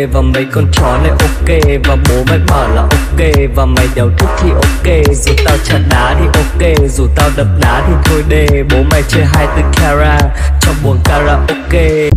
và mấy con chó này ok, và bố mày bảo là ok, và mày đéo thích thì ok. Dù tao chặt đá thì ok, dù tao đập đá thì thôi đê. Bố mày chơi 24 carat trong buồng karaoke.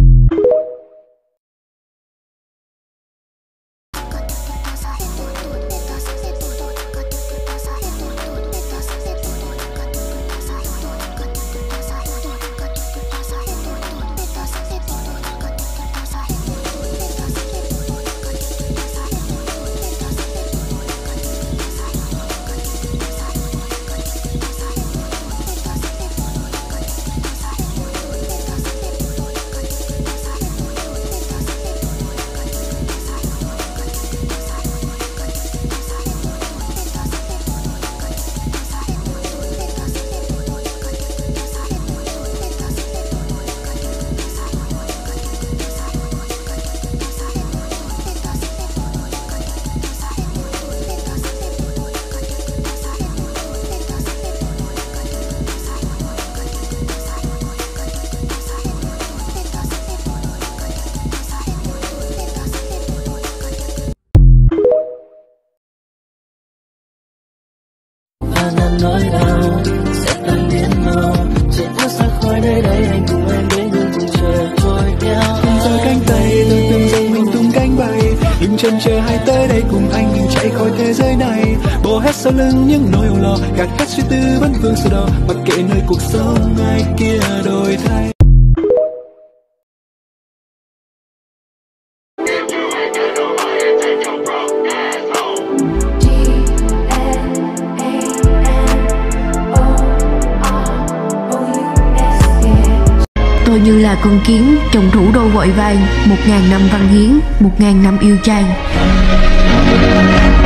Nói nào sẽ tan biến mau, chỉ thoát ra khỏi nơi đây, anh cùng em đến những vùng trời trôi theo. Giơ cánh tay tôi tưởng rằng mình tung cánh bay, đừng chần chờ hãy tới đây cùng anh mình chạy khỏi thế giới này. Bỏ hết sau lưng những nỗi âu lo, gạt hết suy tư vấn vương sầu đỏ, mặc kệ nơi cuộc sống ai kia đổi thay. Tôi như là con kiến trong thủ đô vội vàng, 1000 năm văn hiến, 1000 năm yêu chan.